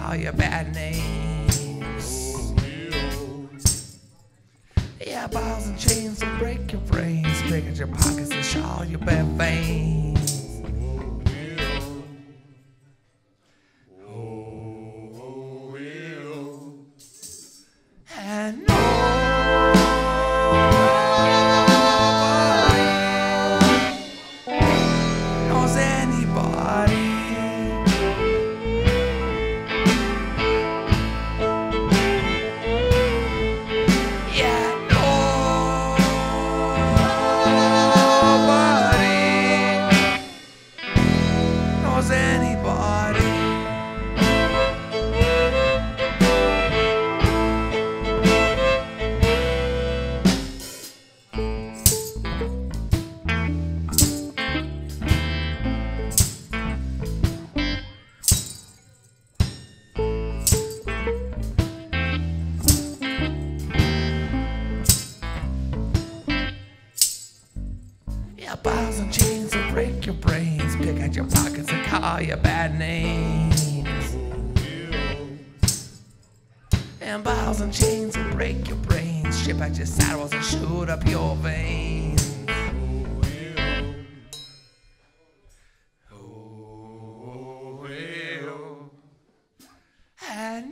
call you bad names. Yeah, balls and chains will break your brains, pick at your pockets and show all your bad veins. And nobody knows anybody. Anybody. Yeah, balls and chains will break your brains, pick at your pockets and call you bad names. And balls and chains will break your brains, ship at your saddles and shoot up your veins. And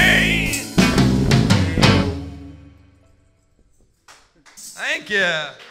Thank you.